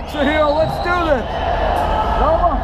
So here, let's do this. Come on.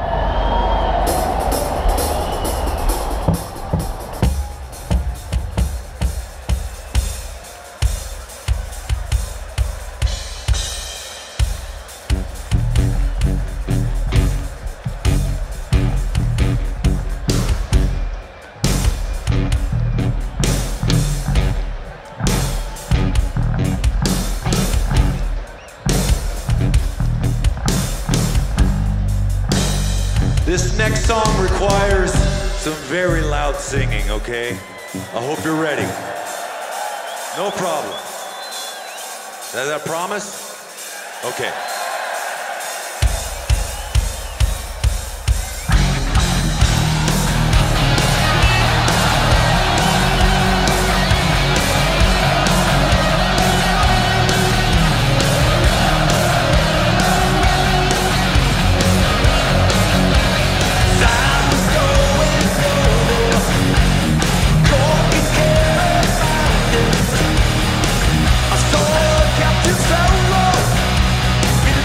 This next song requires some very loud singing, okay? I hope you're ready. No problem. Is that a promise? Okay. Captain Solo in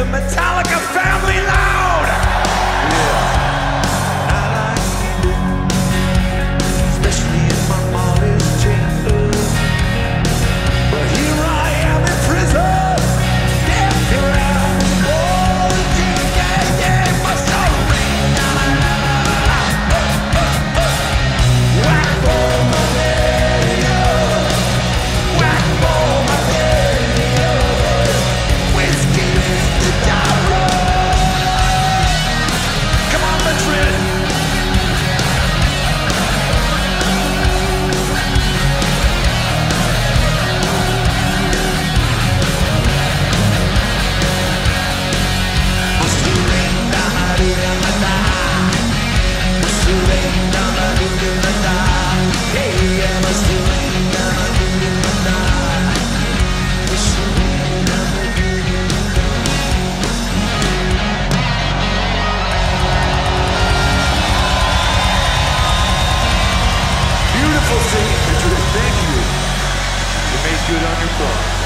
Metallica family loud! Yeah. I like it, especially in my mother's chamber. But here I am in prison, death around. Oh, yeah, yeah, my soul. Whack for my radio, whack for my radio. Whiskey is the gyro. Come on, Madrid. Beautiful singing, Madrid. Thank you. You made good on your phone.